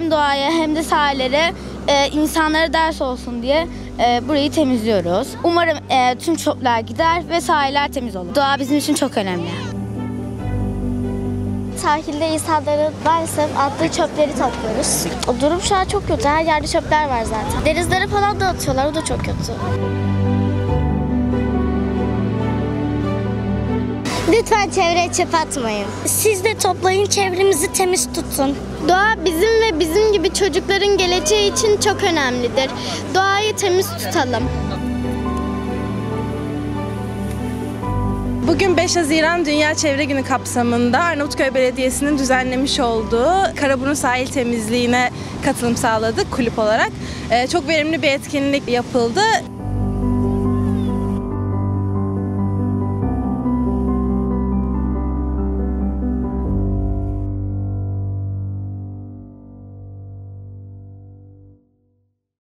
hem doğaya hem de sahillere insanlara ders olsun diye burayı temizliyoruz. Umarım tüm çöpler gider ve sahiller temiz olur. Doğa bizim için çok önemli. Sahilde insanların maalesef attığı çöpleri topluyoruz. O durum şu an çok kötü. Her yerde çöpler var zaten. Denizlere falan da atıyorlar. O da çok kötü. Lütfen çevreye çöp atmayın. Siz de toplayın, çevremizi temiz tutun. Doğa bizim ve bizim gibi çocukların geleceği için çok önemlidir. Doğayı temiz tutalım. Bugün 5 Haziran Dünya Çevre Günü kapsamında Arnavutköy Belediyesi'nin düzenlemiş olduğu Karaburun sahil temizliğine katılım sağladık kulüp olarak. Çok verimli bir etkinlik yapıldı.